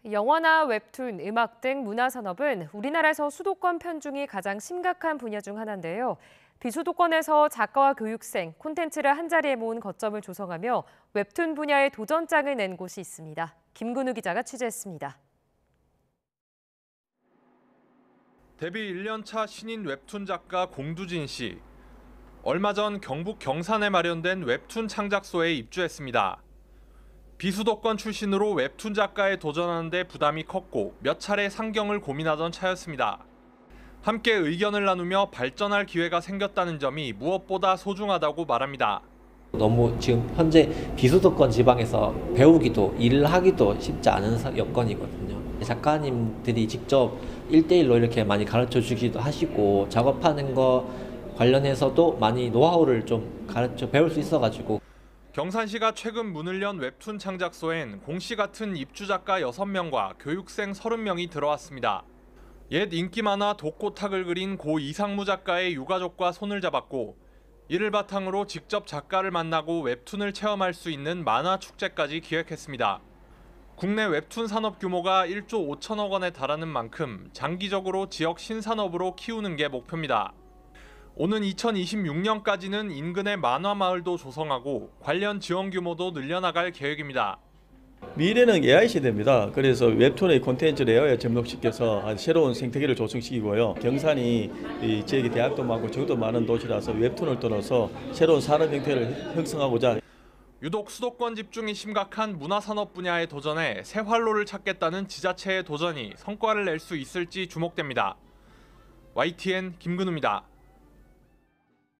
영화나 웹툰, 음악 등 문화산업은 우리나라에서 수도권 편중이 가장 심각한 분야 중 하나인데요. 비수도권에서 작가와 교육생, 콘텐츠를 한자리에 모은 거점을 조성하며 웹툰 분야에 도전장을 낸 곳이 있습니다. 김근우 기자가 취재했습니다. 데뷔 1년 차 신인 웹툰 작가 공두진 씨. 얼마 전 경북 경산에 마련된 웹툰 창작소에 입주했습니다. 비수도권 출신으로 웹툰 작가에 도전하는데 부담이 컸고 몇 차례 상경을 고민하던 차였습니다. 함께 의견을 나누며 발전할 기회가 생겼다는 점이 무엇보다 소중하다고 말합니다. 너무 지금 현재 비수도권 지방에서 배우기도 일하기도 쉽지 않은 여건이거든요. 작가님들이 직접 1대1로 이렇게 많이 가르쳐 주기도 하시고 작업하는 거 관련해서도 많이 노하우를 좀 가르쳐 배울 수 있어가지고. 경산시가 최근 문을 연 웹툰 창작소엔 공 씨 같은 입주 작가 6명과 교육생 30명이 들어왔습니다. 옛 인기 만화 독고탁을 그린 고 이상무 작가의 유가족과 손을 잡았고 이를 바탕으로 직접 작가를 만나고 웹툰을 체험할 수 있는 만화 축제까지 기획했습니다. 국내 웹툰 산업 규모가 1조 5천억 원에 달하는 만큼 장기적으로 지역 신산업으로 키우는 게 목표입니다. 오는 2026년까지는 인근의 만화마을도 조성하고 관련 지원 규모도 늘려나갈 계획입니다. 미래는 AI 시대입니다. 그래서 웹툰의 콘텐츠를 AI에 접목시켜서 새로운 생태계를 조성시키고요. 경산이 이 지역에 대학도 많고 정도 많은 도시라서 웹툰을 떠나서 새로운 산업 형태를 형성하고자. 유독 수도권 집중이 심각한 문화산업 분야에 도전해 새 활로를 찾겠다는 지자체의 도전이 성과를 낼 수 있을지 주목됩니다. YTN 김근우입니다.